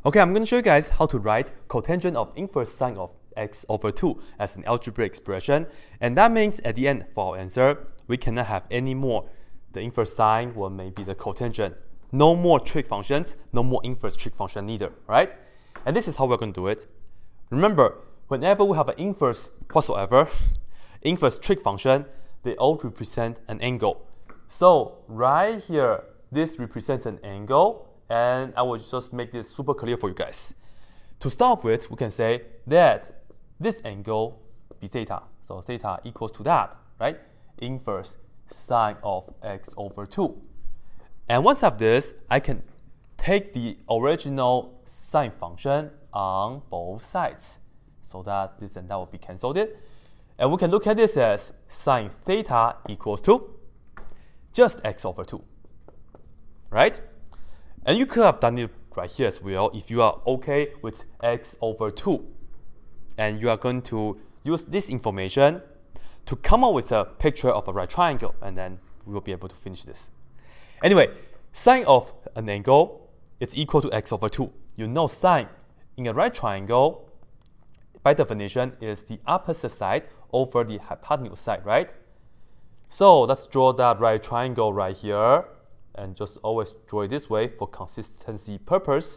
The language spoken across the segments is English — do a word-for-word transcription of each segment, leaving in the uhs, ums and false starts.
Okay, I'm going to show you guys how to write cotangent of inverse sine of x over two as an algebraic expression. And that means at the end for our answer, we cannot have any more the inverse sine or maybe the cotangent. No more trig functions, no more inverse trig function neither, right? And this is how we're going to do it. Remember, whenever we have an inverse whatsoever, inverse trig function, they all represent an angle. So right here, this represents an angle. And I will just make this super clear for you guys. To start with, we can say that this angle be theta. So theta equals to that, right? Inverse sine of x over two. And once I have this, I can take the original sine function on both sides. So that this and that will be cancelled. And we can look at this as sine theta equals to just x over two, right? And you could have done it right here as well if you are okay with x over two. And you are going to use this information to come up with a picture of a right triangle, and then we will be able to finish this. Anyway, sine of an angle is equal to x over two. You know sine in a right triangle, by definition, is the opposite side over the hypotenuse side, right? So let's draw that right triangle right here. And just always draw it this way for consistency purpose.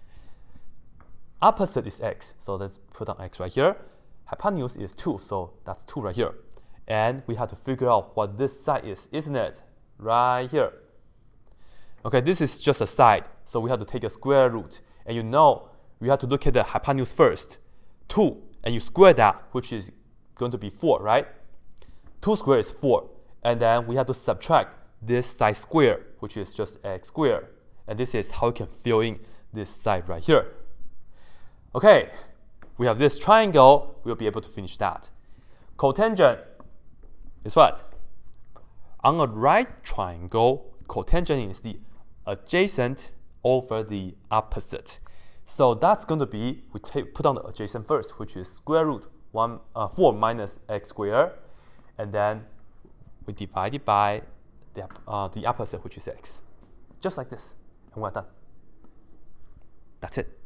Opposite is x, so let's put on x right here. Hypotenuse is two, so that's two right here. And we have to figure out what this side is, isn't it? Right here. Okay, this is just a side, so we have to take a square root. And you know, we have to look at the hypotenuse first. two, and you square that, which is going to be four, right? two squared is four. And then we have to subtract this side square, which is just x squared. And this is how you can fill in this side right here. Okay, we have this triangle, we'll be able to finish that. Cotangent is what? On a right triangle, cotangent is the adjacent over the opposite. So that's going to be, we take, put on the adjacent first, which is square root one, uh, four minus x squared. And then we divide it by The, uh, the opposite, which is x. Just like this, and we're done. That's it.